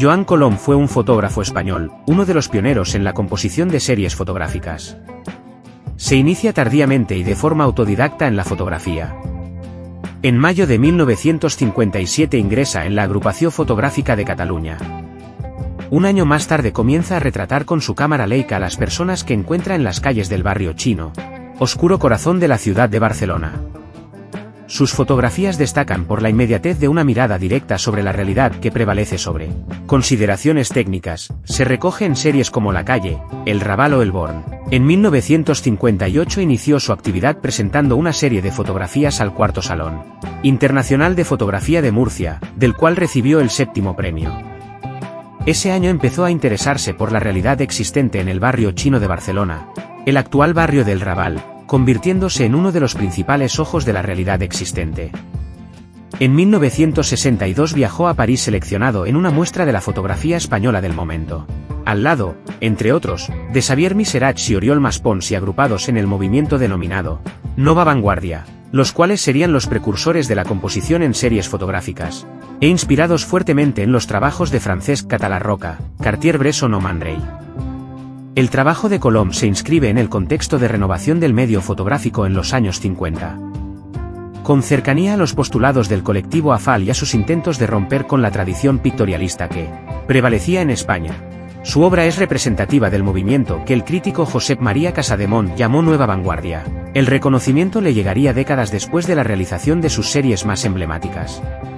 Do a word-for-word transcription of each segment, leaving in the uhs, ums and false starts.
Joan Colom fue un fotógrafo español, uno de los pioneros en la composición de series fotográficas. Se inicia tardíamente y de forma autodidacta en la fotografía. En mayo de mil novecientos cincuenta y siete ingresa en la Agrupació Fotogràfica de Cataluña. Un año más tarde comienza a retratar con su cámara Leica a las personas que encuentra en las calles del barrio chino, oscuro corazón de la ciudad de Barcelona. Sus fotografías destacan por la inmediatez de una mirada directa sobre la realidad que prevalece sobre consideraciones técnicas. Se recoge en series como La Calle, El Raval o El Born. En mil novecientos cincuenta y ocho inició su actividad presentando una serie de fotografías al Cuarto Salón Internacional de Fotografía de Murcia, del cual recibió el séptimo premio. Ese año empezó a interesarse por la realidad existente en el barrio chino de Barcelona, el actual barrio del Raval, convirtiéndose en uno de los principales ojos de la realidad existente. En mil novecientos sesenta y dos viajó a París seleccionado en una muestra de la fotografía española del momento. Al lado, entre otros, de Xavier Miserach y Oriol Maspons y agrupados en el movimiento denominado Nova Vanguardia, los cuales serían los precursores de la composición en series fotográficas, e inspirados fuertemente en los trabajos de Francesc Català-Roca, Cartier-Bresson o Man Ray. El trabajo de Colom se inscribe en el contexto de renovación del medio fotográfico en los años cincuenta. Con cercanía a los postulados del colectivo AFAL y a sus intentos de romper con la tradición pictorialista que prevalecía en España, su obra es representativa del movimiento que el crítico Josep María Casademont llamó Nueva Vanguardia. El reconocimiento le llegaría décadas después de la realización de sus series más emblemáticas.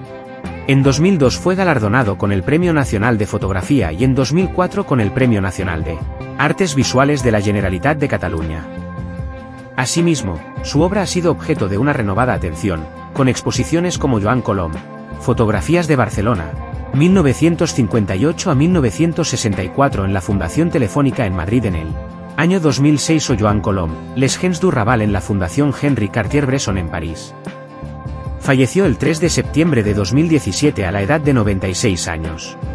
En dos mil dos fue galardonado con el Premio Nacional de Fotografía y en dos mil cuatro con el Premio Nacional de Artes Visuales de la Generalitat de Cataluña. Asimismo, su obra ha sido objeto de una renovada atención, con exposiciones como Joan Colom, Fotografías de Barcelona, mil novecientos cincuenta y ocho a mil novecientos sesenta y cuatro en la Fundación Telefónica en Madrid en el año dos mil seis o Joan Colom, Les Gens du Raval en la Fundación Henri Cartier-Bresson en París. Falleció el tres de septiembre de dos mil diecisiete a la edad de noventa y seis años.